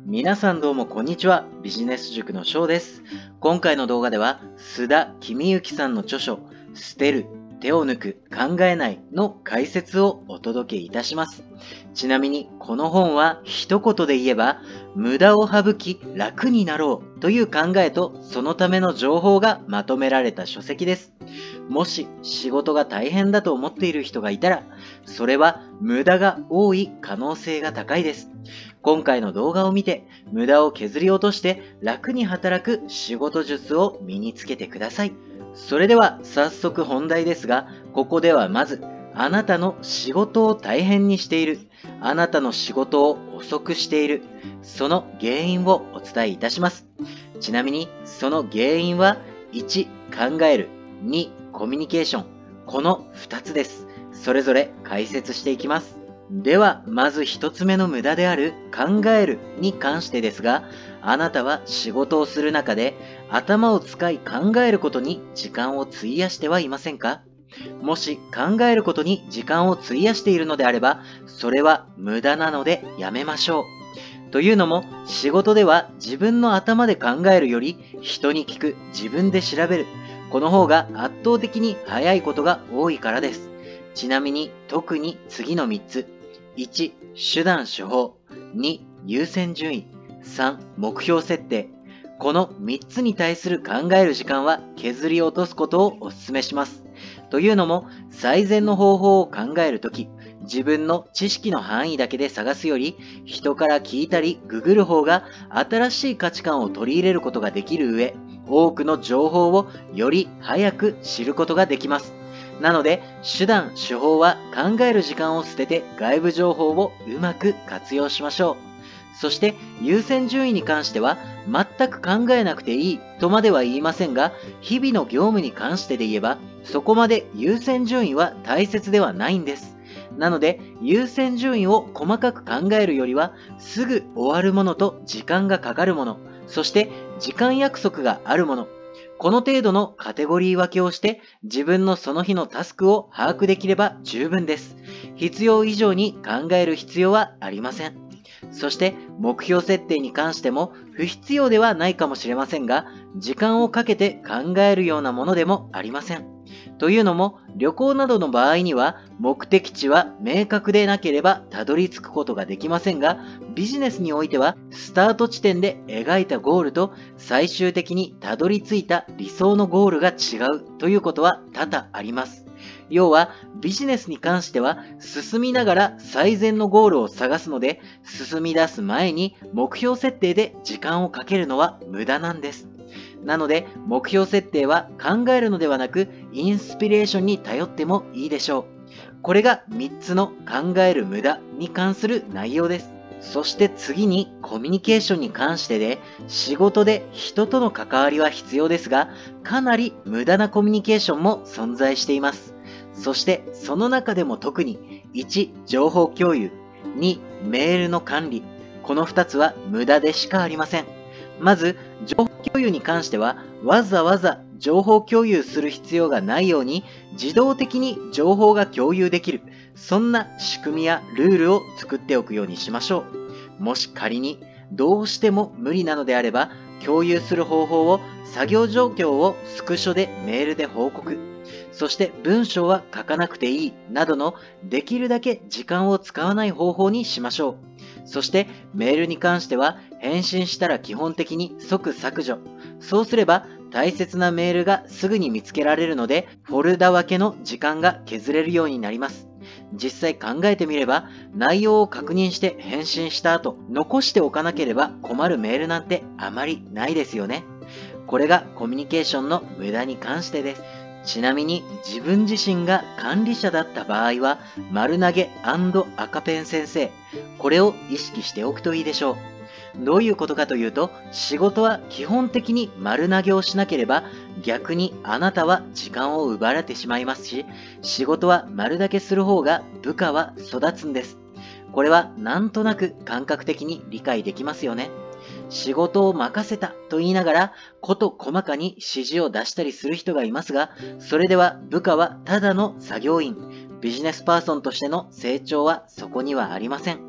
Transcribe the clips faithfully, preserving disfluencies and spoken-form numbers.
皆さんどうもこんにちは。ビジネス塾の翔です。今回の動画では須田公之さんの著書捨てる、手を抜く、考えないの解説をお届けいたします。ちなみにこの本は一言で言えば無駄を省き楽になろうという考えとそのための情報がまとめられた書籍です。もし仕事が大変だと思っている人がいたらそれは無駄が多い可能性が高いです。今回の動画を見て無駄を削り落として楽に働く仕事術を身につけてください。それでは早速本題ですが、ここではまずあなたの仕事を大変にしている、あなたの仕事を遅くしている、その原因をお伝えいたします。ちなみにその原因はいち、考える、に、コミュニケーション、このふたつです。それぞれ解説していきます。ではまず一つ目の無駄である考えるに関してですが、あなたは仕事をする中で頭を使い考えることに時間を費やしてはいませんか？もし考えることに時間を費やしているのであれば、それは無駄なのでやめましょう。というのも、仕事では自分の頭で考えるより人に聞く、自分で調べる、この方が圧倒的に早いことが多いからです。ちなみに特に次のみっつ。いち、手段手法。に、優先順位。さん、目標設定。このみっつに対する考える時間は削り落とすことをお勧めします。というのも、最善の方法を考えるとき、自分の知識の範囲だけで探すより、人から聞いたりググる方が新しい価値観を取り入れることができる上、多くの情報をより早く知ることができます。なので、手段、手法は考える時間を捨てて外部情報をうまく活用しましょう。そして優先順位に関しては全く考えなくていいとまでは言いませんが、日々の業務に関してで言えばそこまで優先順位は大切ではないんです。なので優先順位を細かく考えるよりはすぐ終わるものと時間がかかるもの、そして時間約束があるもの、この程度のカテゴリー分けをして自分のその日のタスクを把握できれば十分です。必要以上に考える必要はありません。そして目標設定に関しても不必要ではないかもしれませんが、時間をかけて考えるようなものでもありません。というのも、旅行などの場合には目的地は明確でなければたどり着くことができませんが、ビジネスにおいてはスタート地点で描いたゴールと最終的にたどり着いた理想のゴールが違うということは多々あります。要はビジネスに関しては進みながら最善のゴールを探すので、進み出す前に目標設定で時間をかけるのは無駄なんです。なので目標設定は考えるのではなくインスピレーションに頼ってもいいでしょう。これがみっつの考える無駄に関する内容です。そして次にコミュニケーションに関してで、仕事で人との関わりは必要ですが、かなり無駄なコミュニケーションも存在しています。そしてその中でも特にいち、情報共有、に、メールの管理、このふたつは無駄でしかありません。まず情報共有に関してはわざわざ情報共有する必要がないように自動的に情報が共有できる、そんな仕組みやルールを作っておくようにしましょう。もし仮にどうしても無理なのであれば、共有する方法を作業状況をスクショでメールで報告、そして文章は書かなくていいなどのできるだけ時間を使わない方法にしましょう。そしてメールに関しては返信したら基本的に即削除。そうすれば大切なメールがすぐに見つけられるので、フォルダ分けの時間が削れるようになります。実際考えてみれば、内容を確認して返信した後、残しておかなければ困るメールなんてあまりないですよね。これがコミュニケーションの無駄に関してです。ちなみに自分自身が管理者だった場合は、丸投げ&赤ペン先生、これを意識しておくといいでしょう。どういうことかというと、仕事は基本的に丸投げをしなければ逆にあなたは時間を奪われてしまいますし、仕事は丸投げする方が部下は育つんです。これはなんとなく感覚的に理解できますよね。仕事を任せたと言いながら事細かに指示を出したりする人がいますが、それでは部下はただの作業員、ビジネスパーソンとしての成長はそこにはありません。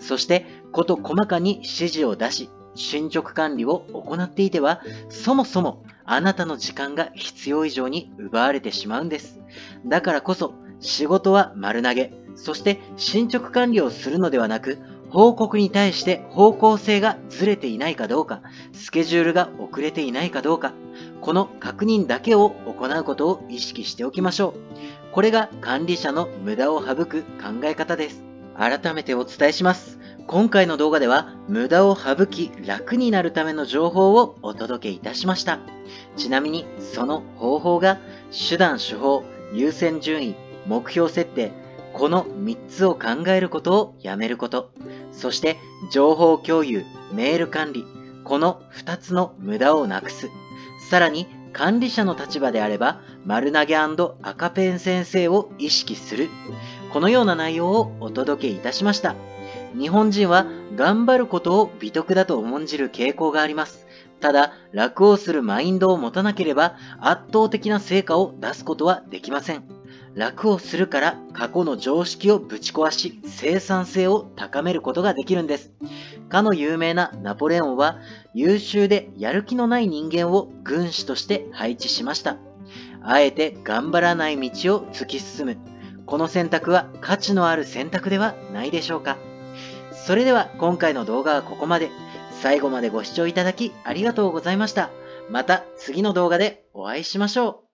そして事細かに指示を出し、進捗管理を行っていては、そもそもあなたの時間が必要以上に奪われてしまうんです。だからこそ、仕事は丸投げ、そして進捗管理をするのではなく、報告に対して方向性がずれていないかどうか、スケジュールが遅れていないかどうか、この確認だけを行うことを意識しておきましょう。これが管理者の無駄を省く考え方です。改めてお伝えします。今回の動画では無駄を省き楽になるための情報をお届けいたしました。ちなみにその方法が手段手法、優先順位、目標設定、このみっつを考えることをやめること、そして情報共有、メール管理、このふたつの無駄をなくす。さらに管理者の立場であれば丸投げ&赤ペン先生を意識する。このような内容をお届けいたしました。日本人は頑張ることを美徳だと重んじる傾向があります。ただ、楽をするマインドを持たなければ圧倒的な成果を出すことはできません。楽をするから過去の常識をぶち壊し、生産性を高めることができるんです。かの有名なナポレオンは優秀でやる気のない人間を軍師として配置しました。あえて頑張らない道を突き進む。この選択は価値のある選択ではないでしょうか。それでは今回の動画はここまで。最後までご視聴いただきありがとうございました。また次の動画でお会いしましょう。